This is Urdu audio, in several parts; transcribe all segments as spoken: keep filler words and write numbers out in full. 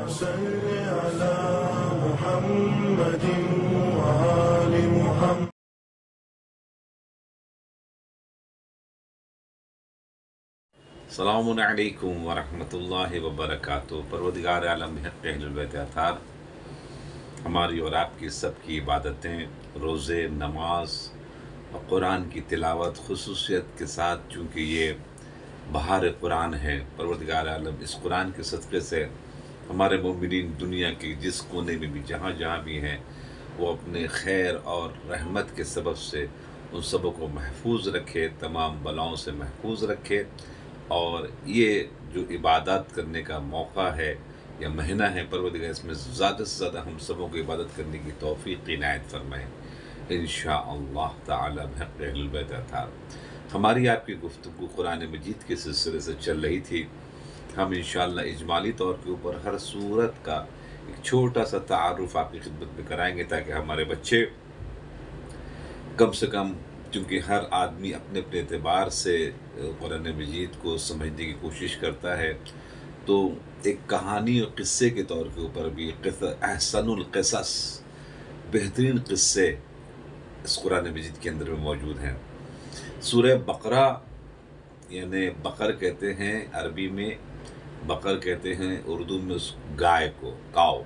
صل على محمد وآل محمد. السلام علیکم ورحمۃ اللہ وبرکاتہ. پروردگار عالم حق اہل البیت اطہار ہماری اور آپ کی سب کی عبادتیں، روزے، نماز اور قرآن کی تلاوت خصوصیت کے ساتھ، چونکہ یہ بہار قرآن ہے، پروردگار عالم اس قرآن کے صدقے سے ہمارے مومنین دنیا کے جس کونے میں بھی جہاں جہاں بھی ہیں وہ اپنے خیر اور رحمت کے سبب سے ان سبوں کو محفوظ رکھے، تمام بلاؤں سے محفوظ رکھے، اور یہ جو عبادات کرنے کا موقع ہے یا مہینہ ہے، پروردگار اس میں زیادہ سے زیادہ ہم سبوں کو عبادت کرنے کی توفیق عنایت فرمائے انشاءاللہ تعالی بحق اہل البیت اطہار. ہماری آپ کی گفتگو قرآن مجید کے سلسلے سے چل رہی تھی. ہم انشاءاللہ اجمالی طور کے اوپر ہر سورت کا ایک چھوٹا سا تعارف آپ کی خدمت میں کرائیں گے، تاکہ ہمارے بچے کم سے کم، کیونکہ ہر آدمی اپنے اپنے اعتبار سے قرآن مجید کو سمجھنے کی کوشش کرتا ہے، تو ایک کہانی اور قصے کے طور کے اوپر بھی احسن القصص، بہترین قصے اس قرآن مجید کے اندر میں موجود ہیں. سورہ بقرہ، یعنی بقر کہتے ہیں عربی میں، بقر کہتے ہیں اردو میں اس گائے کو، کاؤ.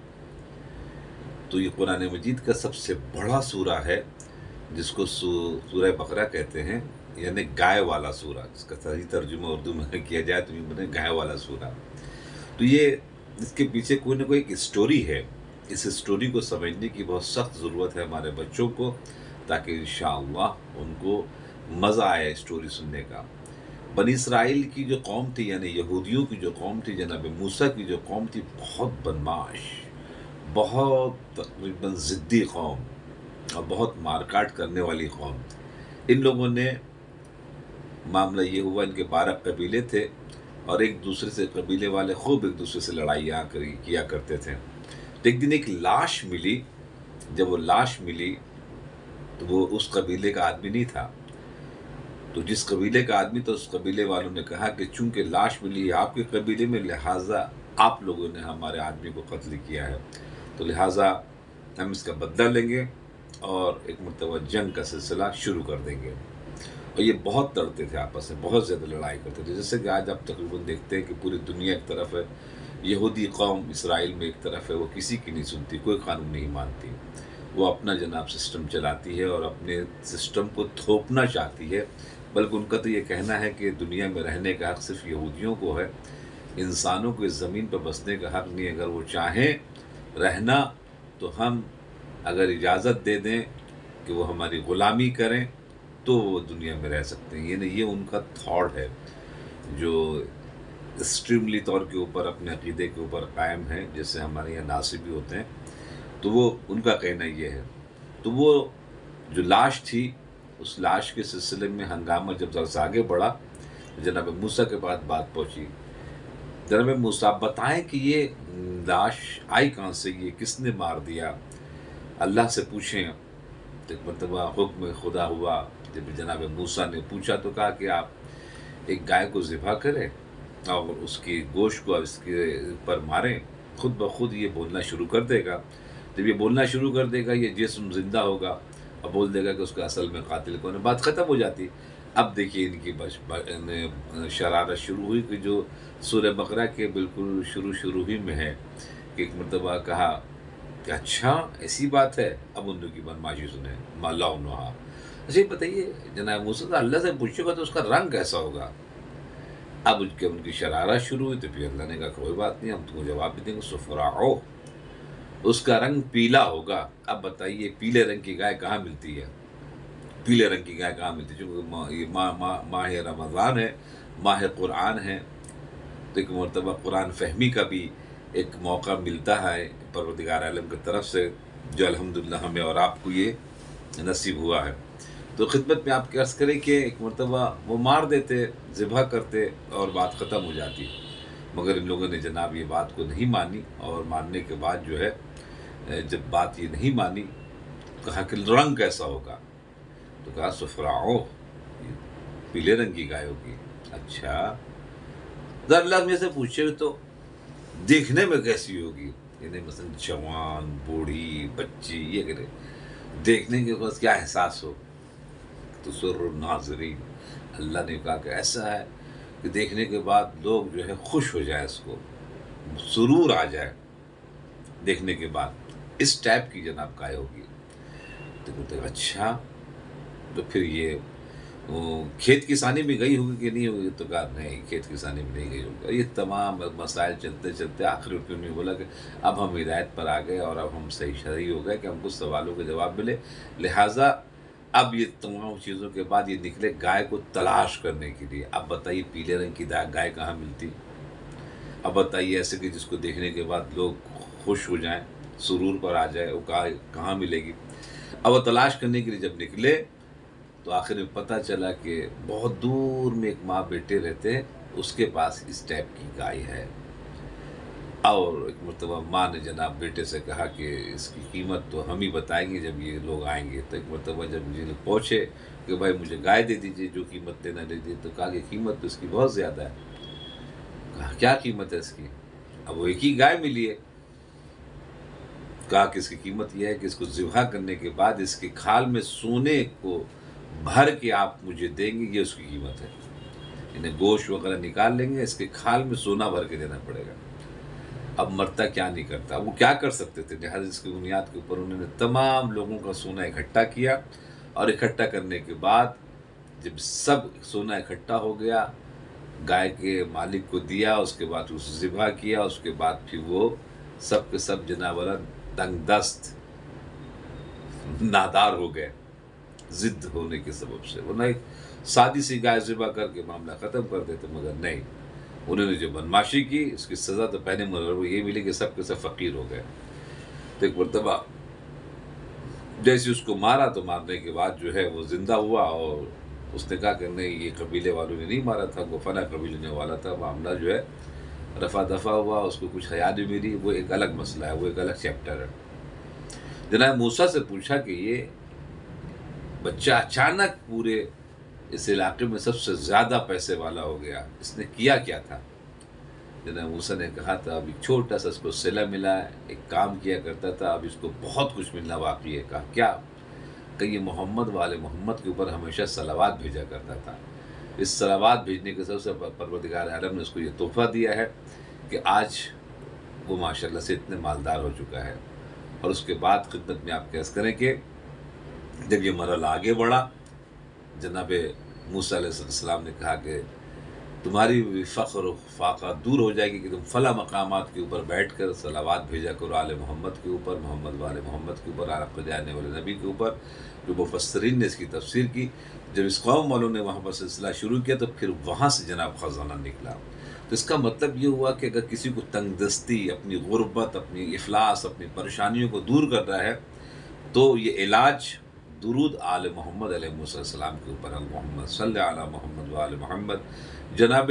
تو یہ قرآن مجید کا سب سے بڑا سورہ ہے جس کو سورہ بقرہ کہتے ہیں، یعنی گائے والا سورہ. اس کا صحیح ترجمہ اردو میں کیا جائے تو یہ بنے گائے والا سورہ. تو یہ اس کے پیچھے کوئی نہ کوئی ایک اسٹوری ہے. اس اسٹوری کو سمجھنے کی بہت سخت ضرورت ہے ہمارے بچوں کو، تاکہ انشاءاللہ ان کو مزہ آئے اسٹوری سننے کا. بنی اسرائیل کی جو قوم تھی، یعنی یہودیوں کی جو قوم تھی، جناب موسیٰ کی جو قوم تھی، بہت بدمعاش، بہت تقریباً ضدی قوم اور بہت مارکاٹ کرنے والی قوم. ان لوگوں نے، معاملہ یہ ہوا، ان کے بارہ قبیلے تھے اور ایک دوسرے سے، قبیلے والے خوب ایک دوسرے سے لڑائیاں کیا کرتے تھے. تو ایک دن ایک لاش ملی. جب وہ لاش ملی تو وہ اس قبیلے کا آدمی نہیں تھا. تو جس قبیلے کا آدمی تو اس قبیلے والوں نے کہا کہ چونکہ لاش ملی ہے آپ کے قبیلے میں، لہٰذا آپ لوگوں نے ہمارے آدمی کو قتل کیا ہے، تو لہٰذا ہم اس کا بدلہ لیں گے اور ایک مرتبہ جنگ کا سلسلہ شروع کر دیں گے. اور یہ بہت لڑتے تھے آپس میں، بہت زیادہ لڑائی کرتے تھے. جیسے کہ آج آپ تقریباً دیکھتے ہیں کہ پوری دنیا ایک طرف ہے، یہودی قوم اسرائیل میں ایک طرف ہے، وہ کسی کی نہیں سنتی، کوئی قانون نہیں مانتی، وہ اپنا جناب سسٹم چلاتی ہے اور اپنے سسٹم کو تھوپنا چاہتی ہے. بلکہ ان کا تو یہ کہنا ہے کہ دنیا میں رہنے کا حق صرف یہودیوں کو ہے، انسانوں کو اس زمین پر بسنے کا حق نہیں. اگر وہ چاہیں رہنا تو ہم اگر اجازت دے دیں کہ وہ ہماری غلامی کریں تو وہ دنیا میں رہ سکتے ہیں. یعنی یہ ان کا تھاٹ ہے جو ایکسٹریملی طور کے اوپر اپنے عقیدے کے اوپر قائم ہے، جیسے ہمارے یہاں ناصبی ہوتے ہیں. تو وہ ان کا کہنا یہ ہے. تو وہ جو لاش تھی، اس لاش کے سلسلے میں ہنگامہ جب ذرا آگے بڑھا، جناب موسیٰ کے بعد بات پہنچی. جناب موسیٰ بتائیں کہ یہ لاش آئی کہاں سے، یہ کس نے مار دیا، اللہ سے پوچھیں. ایک مرتبہ حکم خدا ہوا. جب جناب موسیٰ نے پوچھا تو کہا کہ آپ ایک گائے کو ذبح کریں اور اس کی گوشت کو اس کے پر ماریں، خود بخود یہ بولنا شروع کر دے گا. جب یہ بولنا شروع کر دے گا، یہ جسم زندہ ہوگا اور بول دے گا کہ اس کا اصل میں قاتل کون ہے، بات ختم ہو جاتی. اب دیکھیے ان کی شرارت شروع ہوئی کہ جو سورہ بقرہ کے بالکل شروع شروع ہی میں ہے کہ ایک مرتبہ کہا کہ اچھا ایسی بات ہے. اب ان کی بدماشی سنیں، مالا انہا. اچھا یہ بتائیے جناب موسیٰ اللہ سے پوچھے گا تو اس کا رنگ کیسا ہوگا؟ اب ان کے ان کی شرارت شروع ہوئی. تو پھر اللہ نے کہا کوئی بات نہیں، ہم تم کو جواب بھی دیں گے. صفراء، اس کا رنگ پیلا ہوگا. اب بتائیے پیلے رنگ کی گائے کہاں ملتی ہے؟ پیلے رنگ کی گائے کہاں ملتی ہے؟ چونکہ یہ ماہ ماہ ماہ رمضان ہے، ماہ قرآن ہے، تو ایک مرتبہ قرآن فہمی کا بھی ایک موقع ملتا ہے پروردگار عالم کی طرف سے، جو الحمدللہ ہمیں اور آپ کو یہ نصیب ہوا ہے. تو خدمت میں آپ کے عرض کریں کہ ایک مرتبہ وہ مار دیتے، ذبح کرتے اور بات ختم ہو جاتی. مگر ان لوگوں نے جناب یہ بات کو نہیں مانی، اور ماننے کے بعد جو ہے جب بات یہ نہیں مانی، کہا کہ رنگ کیسا ہوگا؟ تو کہا صفراء، پیلے رنگ کی گائے ہوگی. اچھا ذرا اللہ میں سے پوچھے تو دیکھنے میں کیسی ہوگی، یعنی مثلا جوان، بوڑھی، بچی، یہ کرے دیکھنے کے بعد کیا احساس ہو، تو سر الناظرین، اللہ نے کہا کہ ایسا ہے کہ دیکھنے کے بعد لوگ جو ہے خوش ہو جائے، اس کو سرور آ جائے دیکھنے کے بعد، اس ٹائپ کی جناب گائے ہوگی۔ تو کہتے ہیں اچھا، تو پھر یہ وہ کھیت کسانی میں گئی ہوگی کہ نہیں ہوگی؟ تو کہا نہیں، کھیت کسانی میں نہیں گئی ہوگی۔ یہ تمام مسائل چلتے چلتے آخر میں انہوں نے بولا کہ اب ہم ہدایت پر آ گئے اور اب ہم صحیح شرعی ہو گئے کہ ہم کچھ سوالوں کے جواب ملے، لہٰذا اب یہ تمام چیزوں کے بعد یہ نکلے گائے کو تلاش کرنے کے لیے۔ اب بتائیے پیلے رنگ کی گائے کہاں ملتی؟ اب بتائیے ایسے کہ جس کو دیکھنے کے بعد لوگ خوش ہو جائیں، سرور پر آ جائے، وہ کہاں کہاں ملے گی؟ اب وہ تلاش کرنے کے لیے جب نکلے تو آخر میں پتہ چلا کہ بہت دور میں ایک ماں بیٹے رہتے، اس کے پاس اس ٹائپ کی گائے ہے۔ اور ایک مرتبہ ماں نے جناب بیٹے سے کہا کہ اس کی قیمت تو ہم ہی بتائیں گے جب یہ لوگ آئیں گے۔ تو ایک مرتبہ جب یہ لوگ پہنچے کہ بھائی مجھے گائے دے دیجیے، جو قیمت دینا دے دیجیے، تو کہا کہ قیمت تو اس کی بہت زیادہ ہے۔ کہا کیا قیمت ہے اس کی؟ اب وہ ایک ہی گائے ملی ہے۔ کہا کہ اس کی قیمت یہ ہے کہ اس کو ذبح کرنے کے بعد اس کے کھال میں سونے کو بھر کے آپ مجھے دیں گے، یہ اس کی قیمت ہے۔ انہیں گوشت وغیرہ نکال لیں گے، اس کے کھال میں سونا بھر کے دینا پڑے گا۔ اب مرتا کیا نہیں کرتا، وہ کیا کر سکتے تھے؟ لہٰذا اس کی بنیاد کے اوپر انہوں نے تمام لوگوں کا سونا اکٹھا کیا، اور اکٹھا کرنے کے بعد جب سب سونا اکٹھا ہو گیا، گائے کے مالک کو دیا، اس کے بعد اسے ذبح کیا، اس کے بعد پھر وہ سب کے سب جنابرا تنگ دست نادار ہو گئے ضد ہونے کے سبب سے۔ ورنہ ایک سادی سی گائے ذبح کر کے معاملہ ختم کر دیتے، مگر نہیں، انہوں نے جو بدماشی کی اس کی سزا تو پہلے مرتبہ وہ یہ ملی کہ سب کے سب فقیر ہو گئے۔ تو ایک مرتبہ جیسے اس کو مارا تو مارنے کے بعد جو ہے وہ زندہ ہوا، اور اس نے کہا کہ نہیں، یہ قبیلے والوں نے نہیں مارا تھا، وہ فلاں قبیلے نے والا تھا۔ معاملہ جو ہے رفع دفع ہوا، اس کو کچھ حیا بھی ملی، وہ ایک الگ مسئلہ ہے، وہ ایک الگ چیپٹر ہے۔ جناب موسیٰ سے پوچھا کہ یہ بچہ اچانک پورے اس علاقے میں سب سے زیادہ پیسے والا ہو گیا، اس نے کیا کیا تھا؟ جناب موسیٰ نے کہا تھا اب ایک چھوٹا سا اس کو صلہ ملا ہے، ایک کام کیا کرتا تھا، اب اس کو بہت کچھ ملنا باقی ہے۔ کہا کیا؟ کہ یہ محمد والے محمد کے اوپر ہمیشہ صلوات بھیجا کرتا تھا، اس صلوات بھیجنے کے سب سے پروردگار عالم نے اس کو یہ تحفہ دیا ہے کہ آج وہ ماشاءاللہ سے اتنے مالدار ہو چکا ہے۔ اور اس کے بعد خدمت میں آپ کیس کریں کہ جب یہ مرحلہ آگے بڑھا، جناب موسیٰ علیہ السلام نے کہا کہ تمہاری فخر و فاقہ دور ہو جائے گی کہ تم فلاں مقامات کے اوپر بیٹھ کر صلوات بھیجا کرو آل محمد کے اوپر، محمد والے محمد کے اوپر، آپ کو جانے والے نبی کے اوپر۔ جو مفسرین نے اس کی تفسیر کی، جب اس قوم والوں نے وہاں پر سلسلہ شروع کیا تو پھر وہاں سے جناب خزانہ نکلا۔ تو اس کا مطلب یہ ہوا کہ اگر کسی کو تنگ دستی، اپنی غربت، اپنی افلاس، اپنی پریشانیوں کو دور کر رہا ہے، تو یہ علاج درود آل محمد علیہ السلام کے اوپر، محمد صلی علی محمد و آل محمد۔ جناب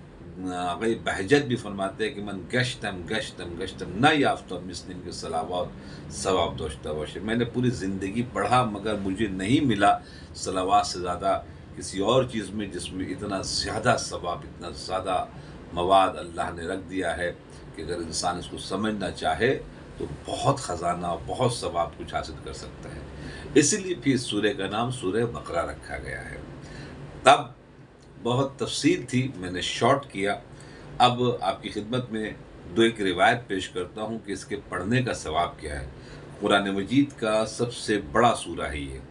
آقای بہجت بھی فرماتے ہیں کہ من گشتم گشتم گشتم نہ یافتم مسلم کے صلوات ثواب دوشتہ وش، میں نے پوری زندگی پڑھا مگر مجھے نہیں ملا صلوات سے زیادہ کسی اور چیز میں جس میں اتنا زیادہ ثواب، اتنا زیادہ مواد اللہ نے رکھ دیا ہے کہ اگر انسان اس کو سمجھنا چاہے تو بہت خزانہ، بہت ثواب کچھ حاصل کر سکتا ہے۔ اسی لیے پھر سورہ کا نام سورہ بقرہ رکھا گیا ہے۔ تب بہت تفصیل تھی، میں نے شارٹ کیا۔ اب آپ کی خدمت میں دو ایک روایت پیش کرتا ہوں کہ اس کے پڑھنے کا ثواب کیا ہے۔ قرآن مجید کا سب سے بڑا سورہ ہے یہ۔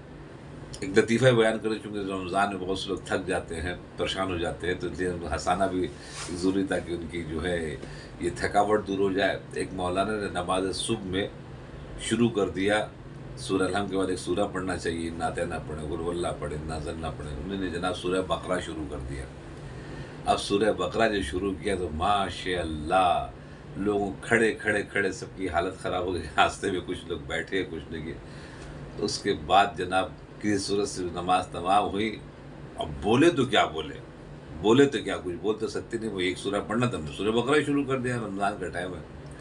ایک لطیفہ بیان کریں، چونکہ رمضان میں بہت سے لوگ تھک جاتے ہیں، پریشان ہو جاتے ہیں، تو اس لیے ہنسانا بھی ضروری تھا کہ ان کی جو ہے یہ تھکاوٹ دور ہو جائے۔ ایک مولانا نے نماز صبح میں شروع کر دیا، سورہ الحمد کے بعد ایک سورہ پڑھنا چاہیے، نعتیں نہ پڑھیں، قل اللہ پڑھیں، نازل نہ پڑھیں، انہوں نے جناب سورہ بقرہ شروع کر دیا۔ اب سورہ بقرہ جو شروع کیا تو ماشاء اللہ لوگوں کھڑے کھڑے کھڑے سب کی حالت خراب ہو گئی، راستے میں کچھ لوگ بیٹھے کچھ لگے۔ تو اس کے بعد جناب کسی صورت سے نماز تمام ہوئی، اب بولے تو کیا بولے بولے تو کیا کچھ بول تو سکتے نہیں، وہ ایک سورہ پڑھنا تھا، سورہ بقرہ شروع کر دیا، رمضان کا ٹائم ہے۔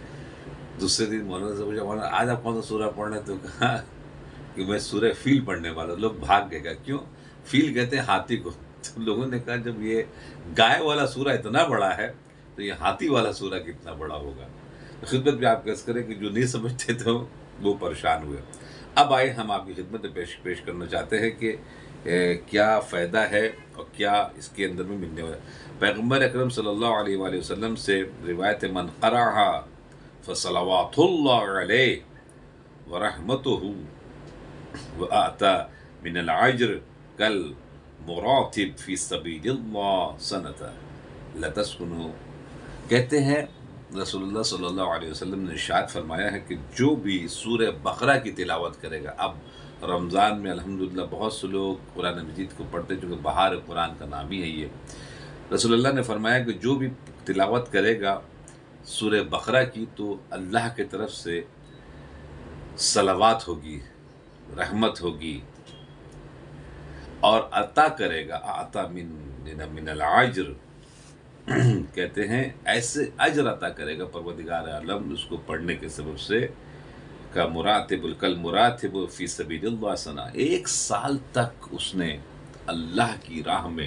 دوسرے دن مولانا سے پوچھا مولانا آج آپ کون سا سورہ پڑھنا ہے؟ تو کہا کہ میں سورہ فیل پڑھنے والا۔ لوگ بھاگ گئے، گا کیوں؟ فیل کہتے ہیں ہاتھی کو۔ تو لوگوں نے کہا جب یہ گائے والا سورہ اتنا بڑا ہے تو یہ ہاتھی والا سورہ کتنا بڑا ہوگا۔ تو خدمت میں آپ کیس کریں کہ جو نہیں سمجھتے تھے وہ پریشان ہوئے۔ اب آئے ہم آپ کی خدمت میں پیش پیش کرنا چاہتے ہیں کہ کیا فائدہ ہے اور کیا اس کے اندر میں ملنے والا۔ پیغمبر اکرم صلی اللہ علیہ وآلہ وسلم سے روایت من قرأها فصلوات اللہ علیہ ورحمتہ وآتا من العجر کل مراتب فی سبیل اللہ سنتا لتسکنو۔ کہتے ہیں رسول اللہ صلی اللہ علیہ وسلم نے ارشاد فرمایا ہے کہ جو بھی سورہ بقرہ کی تلاوت کرے گا، اب رمضان میں الحمدللہ بہت سے لوگ قرآن مجید کو پڑھتے چونکہ بہار قرآن کا نام ہی ہے یہ، رسول اللہ نے فرمایا کہ جو بھی تلاوت کرے گا سورہ بقرہ کی تو اللہ کی طرف سے صلوات ہوگی، رحمت ہوگی، اور عطا کرے گا عطا من من العجر، کہتے ہیں ایسے اجر عطا کرے گا پروردگار عالم اس کو پڑھنے کے سبب سے، کا مراتب الکل مراتب فی سبیل اللہ سنا، ایک سال تک اس نے اللہ کی راہ میں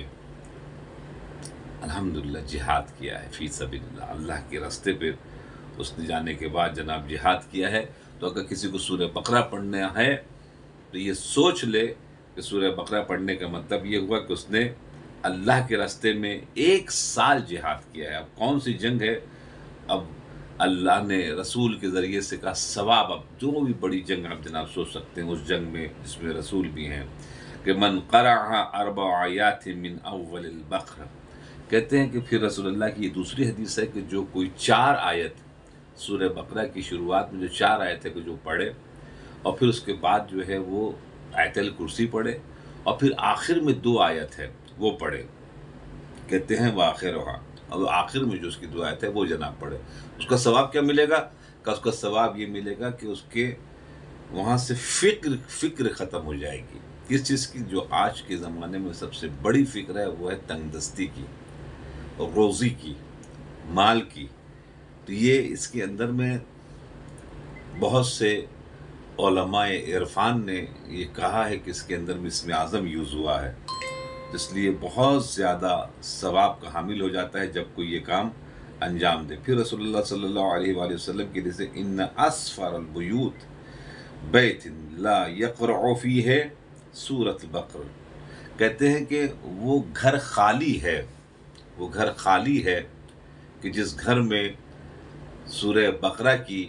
الحمدللہ جہاد کیا ہے، فی سبیل اللہ، اللہ کے راستے پہ اس نے جانے کے بعد جناب جہاد کیا ہے۔ تو اگر کسی کو سورہ بقرہ پڑھنا ہے تو یہ سوچ لے کہ سورہ بقرہ پڑھنے کا مطلب یہ ہوا کہ اس نے اللہ کے راستے میں ایک سال جہاد کیا ہے۔ اب کون سی جنگ ہے؟ اب اللہ نے رسول کے ذریعے سے کہا ثواب، اب جو بھی بڑی جنگ آپ جناب سوچ سکتے ہیں اس جنگ میں جس میں رسول بھی ہیں، کہ من قرأ اربع آیات من اول البقرہ، کہتے ہیں کہ پھر رسول اللہ کی یہ دوسری حدیث ہے کہ جو کوئی چار آیت سورہ بقرہ کی شروعات میں جو چار آیت ہے کہ جو پڑھے اور پھر اس کے بعد جو ہے وہ آیت الکرسی پڑھے اور پھر آخر میں دو آیت ہے وہ پڑھے، کہتے ہیں وآخرها، اور آخر میں جو اس کی دو آیت ہے وہ جناب پڑھے، اس کا ثواب کیا ملے گا؟ کہ اس کا ثواب یہ ملے گا کہ اس کے وہاں سے فکر فکر ختم ہو جائے گی۔ کس چیز کی؟ جو آج کے زمانے میں سب سے بڑی فکر ہے وہ ہے تنگ دستی کی، روزی کی، مال کی۔ تو یہ اس کے اندر میں بہت سے علماء عرفان نے یہ کہا ہے کہ اس کے اندر میں اسم اعظم یوز ہوا ہے، اس لیے بہت زیادہ ثواب کا حامل ہو جاتا ہے جب کوئی یہ کام انجام دے۔ پھر رسول اللہ صلی اللہ علیہ وآلہ وسلم کے لیے ان اسفر البیوت بیت لا یقرع فیہ سورۃ البقرہ، کہتے ہیں کہ وہ گھر خالی ہے، وہ گھر خالی ہے کہ جس گھر میں سورہ بقرہ کی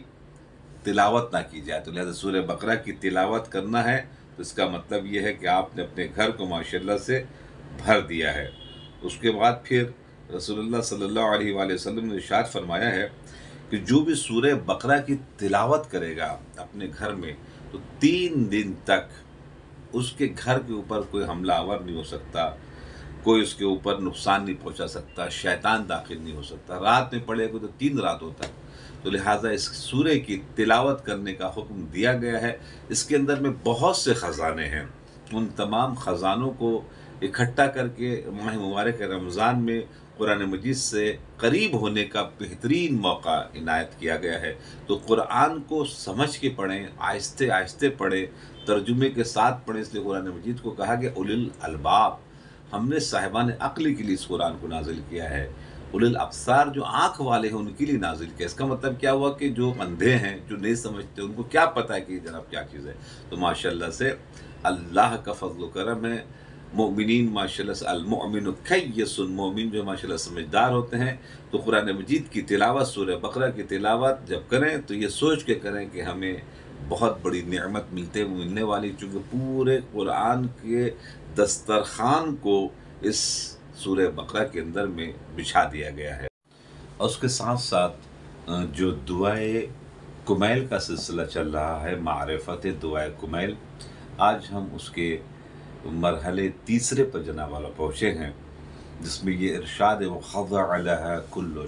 تلاوت نہ کی جائے۔ تو لہذا سورہ بقرہ کی تلاوت کرنا ہے تو اس کا مطلب یہ ہے کہ آپ نے اپنے گھر کو ماشاءاللہ سے بھر دیا ہے۔ اس کے بعد پھر رسول اللہ صلی اللہ علیہ وآلہ وسلم نے ارشاد فرمایا ہے کہ جو بھی سورہ بقرہ کی تلاوت کرے گا اپنے گھر میں تو تین دن تک اس کے گھر کے اوپر کوئی حملہ آور نہیں ہو سکتا، کوئی اس کے اوپر نقصان نہیں پہنچا سکتا، شیطان داخل نہیں ہو سکتا۔ رات میں پڑھے گا تو تین رات ہوتا ہے، تو لہٰذا اس سورہ کی تلاوت کرنے کا حکم دیا گیا ہے۔ اس کے اندر میں بہت سے خزانے ہیں، ان تمام خزانوں کو اکٹھا کر کے ماہ مبارک رمضان میں قرآن مجید سے قریب ہونے کا بہترین موقع عنایت کیا گیا ہے۔ تو قرآن کو سمجھ کے پڑھیں، آہستہ آہستہ پڑھیں، ترجمے کے ساتھ پڑھیں، اس لیے قرآن مجید کو کہا گیا اولی الالباب، ہم نے صاحبان عقل کے لیے اس قرآن کو نازل کیا ہے، اولی الابصار جو آنکھ والے ہیں ان کے لیے نازل کیا۔ اس کا مطلب کیا ہوا کہ جو اندھے ہیں، جو نہیں سمجھتے، ان کو کیا پتہ ہے کہ جناب کیا چیز ہے۔ تو ماشاءاللہ سے اللہ کا فضل و کرم ہے، مومنین ماشاءاللہ سے المؤمن کیس، مومن جو ماشاءاللہ سمجھدار ہوتے ہیں، تو قرآن مجید کی تلاوت، سورہ بقرہ کی تلاوت جب کریں تو یہ سوچ کے کریں کہ ہمیں بہت بڑی نعمت ملتے ملنے والی، چونکہ پورے قرآن کے دسترخوان کو اس سورہ بقرہ کے اندر میں بچھا دیا گیا ہے۔ اور اس کے ساتھ ساتھ جو دعائے کمیل کا سلسلہ چل رہا ہے، معرفت دعائے کمیل، آج ہم اس کے مرحلے تیسرے پر جناب والا پہنچے ہیں، جس میں یہ ارشاد وَخَضَعَ لَهَا كُلُّ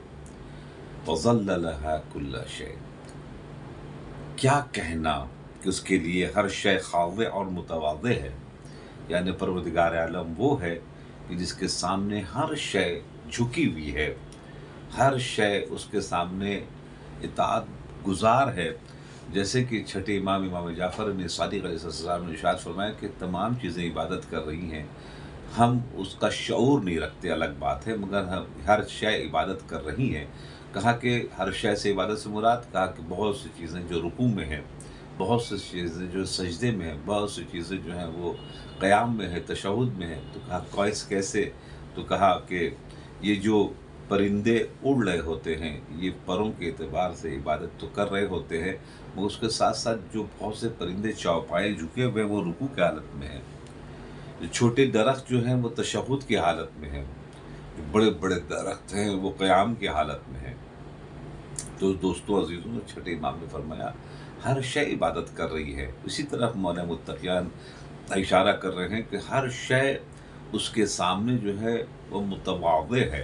شَيْءٍ وَظَلَّ لَهَا كُلَّ شَيْءٍ، کیا کہنا کہ اس کے لیے ہر شے خاضع اور متواضع ہے، یعنی پروردگار عالم وہ ہے کہ جس کے سامنے ہر شے جھکی ہوئی ہے، ہر شے اس کے سامنے اطاعت گزار ہے۔ جیسے کہ چھٹے امام امام جعفر نے صادق علیہ السلام نے ارشاد فرمایا کہ تمام چیزیں عبادت کر رہی ہیں ہم اس کا شعور نہیں رکھتے الگ بات ہے، مگر ہم ہر شے عبادت کر رہی ہیں۔ کہا کہ ہر شے سے عبادت سے مراد، کہا کہ بہت سی چیزیں جو رکوع میں ہیں، بہت سی چیزیں جو سجدے میں ہیں، بہت سی چیزیں جو ہیں وہ قیام میں ہے، تشہد میں ہے۔ تو کہا کویس کیسے؟ تو کہا کہ یہ جو پرندے اڑ رہے ہوتے ہیں، یہ پروں کے اعتبار سے عبادت تو کر رہے ہوتے ہیں، مگر اس کے ساتھ ساتھ جو بہت سے پرندے چوپائے جھکے ہوئے وہ رکوع کی حالت میں ہیں، جو چھوٹے درخت جو ہیں وہ تشہد کی حالت میں ہیں، جو بڑے بڑے درخت ہیں وہ قیام کی حالت میں ہیں۔ تو دوستو عزیزوں نے چھٹے امام نے فرمایا ہر شے عبادت کر رہی ہے۔ اسی طرح مولانا متقیان اشارہ کر رہے ہیں کہ ہر شے اس کے سامنے جو ہے وہ متواضع ہے۔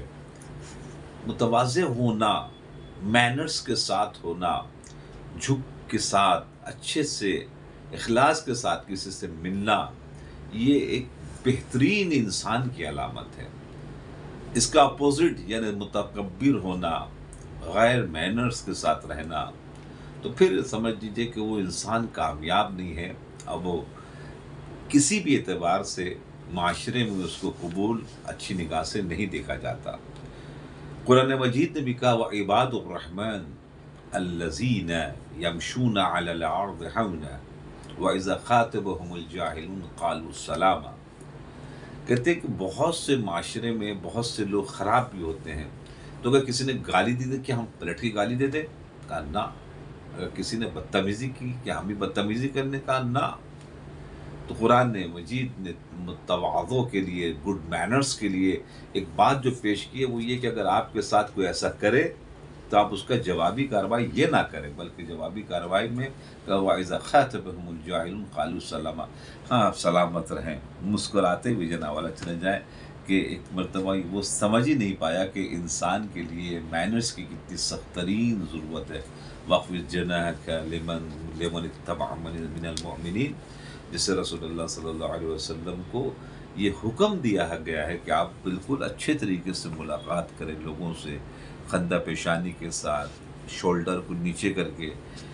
متواضع ہونا، مینرز کے ساتھ ہونا، جھک کے ساتھ اچھے سے اخلاص کے ساتھ کسی سے ملنا، یہ ایک بہترین انسان کی علامت ہے۔ اس کا اپوزٹ یعنی متکبر ہونا، غیر مینرز کے ساتھ رہنا، تو پھر سمجھ لیجیے کہ وہ انسان کامیاب نہیں ہے، اب وہ کسی بھی اعتبار سے معاشرے میں اس کو قبول اچھی نگاہ سے نہیں دیکھا جاتا۔ قرآن مجید نے بھی کہا وَعِبَادُ الرَّحْمَنِ الَّذِينَ يَمْشُونَ عَلَى الْأَرْضِ هَوْنًا وَإِذَا خَاطَبَهُمُ الْجَاهِلُونَ قَالُوا سَلَامًا۔ کہتے ہیں کہ بہت سے معاشرے میں بہت سے لوگ خراب بھی ہوتے ہیں، تو اگر کسی نے گالی دی تو کیا ہم پلٹ کے گالی دے دیں؟ کہا نہ۔ اگر کسی نے بدتمیزی کی کیا ہم بھی بدتمیزی کرنے؟ کہا نہ۔ تو قرآن نے مجید نے تواضع کے لیے، گڈ مینرز کے لیے ایک بات جو پیش کی ہے وہ یہ کہ اگر آپ کے ساتھ کوئی ایسا کرے تو آپ اس کا جوابی کارروائی یہ نہ کریں، بلکہ جوابی کارروائی میں وَإِذَا خَاطَبَهُمُ الْجَاهِلُونَ قَالُوا سَلَامًا، ہاں آپ سلامت رہیں، مسکراتے ہوئے جناب والا چلے جائیں، کہ ایک مرتبہ وہ سمجھ ہی نہیں پایا کہ انسان کے لیے مینرز کی کتنی سخت ترین ضرورت ہے۔ وَاخْفِضْ جَنَاحَكَ لِمَن لِمَنِ اتَّبَعَكَ مِنَ الْمُؤْمِنِينَ، جس سے رسول اللہ صلی اللہ علیہ وسلم کو یہ حکم دیا گیا ہے کہ آپ بالکل اچھے طریقے سے ملاقات کریں لوگوں سے، خندہ پیشانی کے ساتھ، شولڈر کو نیچے کر کے۔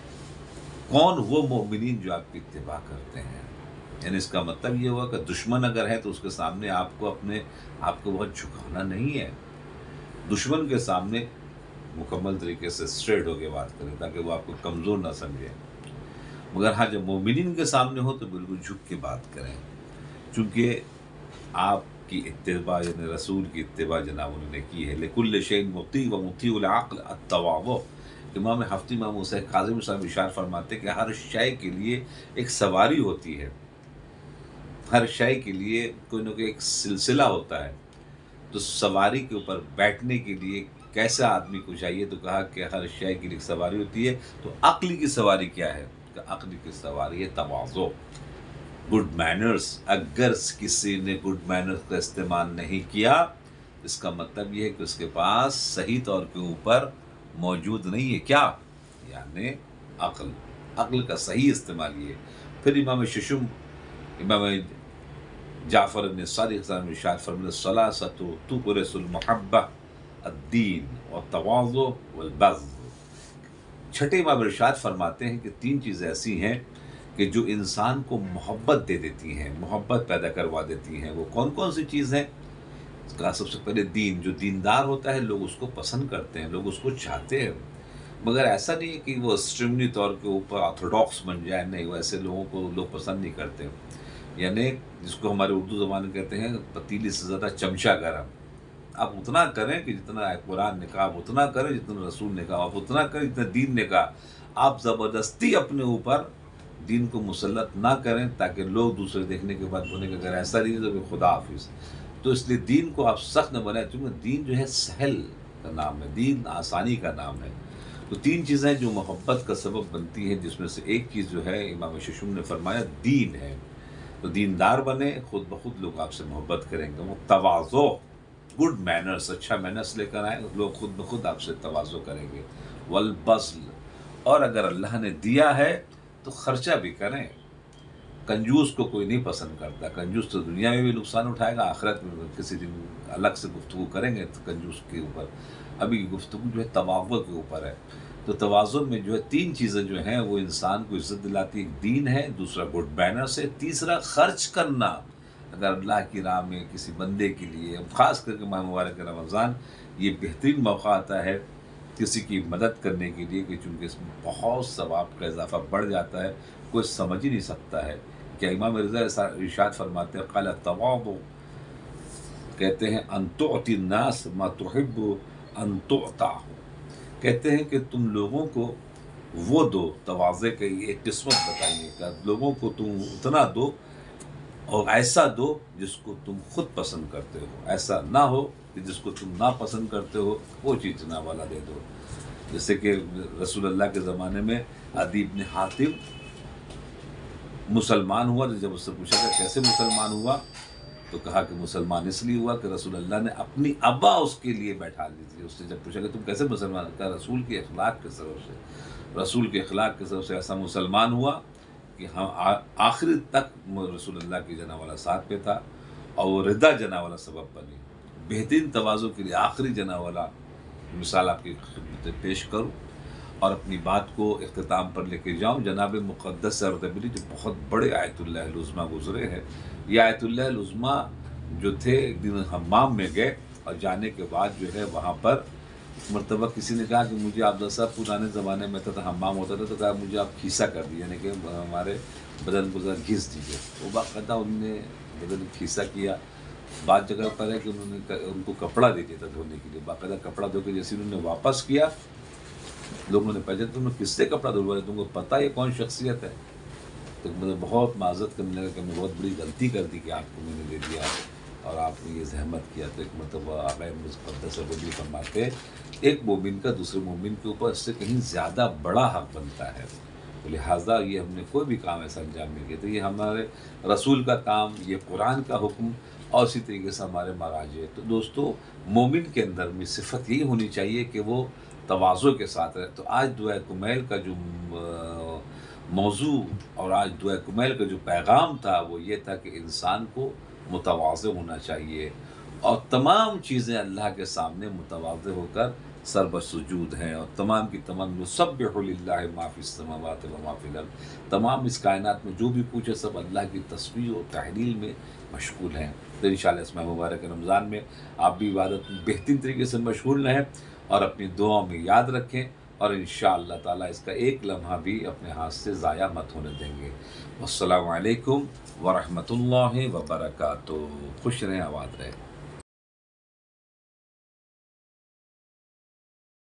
کون وہ مومنین جو آپ کی اتباع کرتے ہیں؟ یعنی اس کا مطلب یہ ہوا کہ دشمن اگر ہے تو اس کے سامنے آپ کو اپنے آپ کو بہت جھکانا نہیں ہے۔ دشمن کے سامنے مکمل طریقے سے اسٹریٹ ہو کے بات کریں تاکہ وہ آپ کو کمزور نہ سمجھے، مگر ہاں جب مومنین کے سامنے ہو تو بالکل جھک کے بات کریں، چونکہ آپ کی اتباع یعنی رسول کی اتباع جناب انہوں نے کی ہے۔ لِكُلِّ شَيْءٍ مُطِيعٌ وَمُطِيعُ الْعَقْلِ التَّوَاضُعُ۔ امام ہفتی امام موسیٰ کاظم صاحب اشارہ فرماتے کہ ہر شے کے لیے ایک سواری ہوتی ہے، ہر شے کے لیے کوئی نہ کوئی ایک سلسلہ ہوتا ہے، تو سواری کے اوپر بیٹھنے کے لیے کیسا آدمی کو چاہیے؟ تو کہا کہ ہر شے کے لیے ایک سواری ہوتی ہے، تو عقل کی سواری کیا ہے؟ کہ عقل کی سواری ہے تواضع، گڈ مینرز۔ اگر کسی نے گڈ مینرز کا استعمال نہیں کیا، اس کا مطلب یہ ہے کہ اس کے پاس صحیح طور کے اوپر موجود نہیں ہے، کیا؟ یعنی عقل، عقل کا صحیح استعمال یہ۔ پھر امام ششم امام جعفر بن صادق صاحب نے ارشاد فرمایا الثلاثۃ تورث المحبہ الدین والتواضع والبذل۔ چھٹے امام ارشاد فرماتے ہیں کہ تین چیزیں ایسی ہیں کہ جو انسان کو محبت دے دیتی ہیں، محبت پیدا کروا دیتی ہیں۔ وہ کون کون سی چیز ہیں؟ اس کا سب سے پہلے دین، جو دیندار ہوتا ہے لوگ اس کو پسند کرتے ہیں، لوگ اس کو چاہتے ہیں، مگر ایسا نہیں ہے کہ وہ اسٹریملی طور کے اوپر آرتھوڈاکس بن جائے، نہیں، وہ ایسے لوگوں کو لوگ پسند نہیں کرتے، یعنی جس کو ہمارے اردو زبان میں کہتے ہیں پتیلی سے زیادہ چمچہ گرم۔ آپ اتنا کریں کہ جتنا قرآن نے کہا، آپ اتنا کریں جتنا رسول نے کہا، آپ اتنا کریں جتنا دین نے کہا۔ آپ زبردستی اپنے اوپر دین کو مسلط نہ کریں تاکہ لوگ دوسرے دیکھنے کے بعد بولیں کہ اگر ایسا نہیں تو خدا حافظ۔ تو اس لیے دین کو آپ سخت نہ بنائیں، کیونکہ دین جو ہے سہل کا نام ہے، دین آسانی کا نام ہے۔ تو تین چیزیں جو محبت کا سبب بنتی ہیں، جس میں سے ایک چیز جو ہے امام ششم نے فرمایا دین ہے، تو دیندار بنے، خود بخود لوگ آپ سے محبت کریں گے۔ وہ تواضع، گڈ مینرز، اچھا مینرز لے کر آئیں، لوگ خود بخود آپ سے تواضع کریں گے۔ والبذل، اور اگر اللہ نے دیا ہے تو خرچہ بھی کریں۔ کنجوس کو کوئی نہیں پسند کرتا، کنجوس تو دنیا میں بھی نقصان اٹھائے گا، آخرت میں کسی دن الگ سے گفتگو کریں گے تو کنجوس کے اوپر۔ ابھی گفتگو جو ہے تواضع کے اوپر ہے، تو تواضع میں جو ہے تین چیزیں جو ہیں وہ انسان کو عزت دلاتی، ایک دین ہے، دوسرا گڈ مینرز ہے، تیسرا خرچ کرنا۔ اگر اللہ کی راہ میں کسی بندے کے لیے، خاص کر کے ماہ مبارک رمضان، یہ بہترین موقع آتا ہے کسی کی مدد کرنے کے لیے، کہ چونکہ اس میں بہت ثواب کا اضافہ بڑھ جاتا ہے، کوئی سمجھ ہی نہیں سکتا ہے۔ کیا امام رضا ارشاد فرماتے ہیں، قال التواضع، کہتے ہیں ان تعطی الناس ما تحب ان تعطى، کہتے ہیں کہ تم لوگوں کو وہ دو، تواضع کی ایک قسمت بتائیے کہ لوگوں کو تم اتنا دو اور ایسا دو جس کو تم خود پسند کرتے ہو، ایسا نہ ہو کہ جس کو تم ناپسند کرتے ہو وہ چیز نہ والا دے دو۔ جیسے کہ رسول اللہ کے زمانے میں عدی بن حاتم مسلمان ہوا، تو جب اس سے پوچھا کہ کیسے مسلمان ہوا، تو کہا کہ مسلمان اس لیے ہوا کہ رسول اللہ نے اپنی ابا اس کے لیے بیٹھا لی تھی۔ اس سے جب پوچھا کہ تم کیسے مسلمان، کہا رسول کے اخلاق کے سبب سے، رسول کے اخلاق کے سبب سے ایسا مسلمان ہوا کہ ہم آخری تک رسول اللہ کی جنا والا ساتھ پہ تھا، اور وہ رضا جنا والا سبب بنی۔ بہترین تواضع کے لیے آخری جنا والا مثال آپ کی خدمت میں پیش کروں اور اپنی بات کو اختتام پر لے کے جاؤں۔ جناب مقدس اردبیلی جو بہت بڑے آیت اللہ العظمیٰ گزرے ہیں، یہ آیت اللہ العظمیٰ جو تھے، ایک دن حمام میں گئے اور جانے کے بعد جو ہے وہاں پر مرتبہ کسی نے کہا کہ مجھے آپ صاحب پرانے زمانے میں تھا حمام ہوتا تھا، تو کہا مجھے آپ کھیسا کر دیے، یعنی کہ ہمارے بدن کو ذرا گھیس دیجیے۔ وہ باقاعدہ انہوں نے بدن کھیسا کیا۔ بعض جگہ پر ہے کہ انہوں نے ان کو کپڑا دے دیا تھا دھونے کے لیے، باقاعدہ کپڑا دھو کے جیسے انہوں نے واپس کیا، لوگوں نے پہلے تم نے کس سے کپڑا دھلوایا، تم کو پتہ یہ کون شخصیت ہے؟ تو مجھے بہت معذرت کرنے لگا کہ میں بہت بڑی غلطی کر دی کہ آپ کو میں نے دے دیا اور آپ نے یہ زحمت کیا۔ تو ایک مرتبہ آقا مقدس اردبیلی فرماتے ہیں ایک مومن کا دوسرے مومن کے اوپر اس سے کہیں زیادہ بڑا حق بنتا ہے، لہٰذا یہ ہم نے کوئی بھی کام ایسا انجام نہیں کیا، تو یہ ہمارے رسول کا کام، یہ قرآن کا حکم، اور اسی طریقے سے ہمارے مراجع۔ تو دوستو، مومن کے اندر میں صفت یہی ہونی چاہیے کہ وہ تواضع کے ساتھ رہے۔ تو آج دعائے کمیل کا جو موضوع اور آج دعائے کمیل کا جو پیغام تھا وہ یہ تھا کہ انسان کو متواضع ہونا چاہیے، اور تمام چیزیں اللہ کے سامنے متواضع ہو کر سر بسجود ہیں، اور تمام کی تمام یسبح للہ ما فی السماوات و ما فی الارض، تمام اس کائنات میں جو بھی کچھ ہے سب اللہ کی تسبیح و تحلیل میں مشغول ہیں۔ تو انشاءاللہ اس ماہ مبارک رمضان میں آپ بھی عبادت میں بہترین طریقے سے مشغول رہیں اور اپنی دعاؤں میں یاد رکھیں، اور انشاءاللہ تعالیٰ اس کا ایک لمحہ بھی اپنے ہاتھ سے ضائع مت ہونے دیں گے۔ والسلام علیکم ورحمۃ اللہ وبرکاتہ۔ خوش رہیں، آباد رہیں۔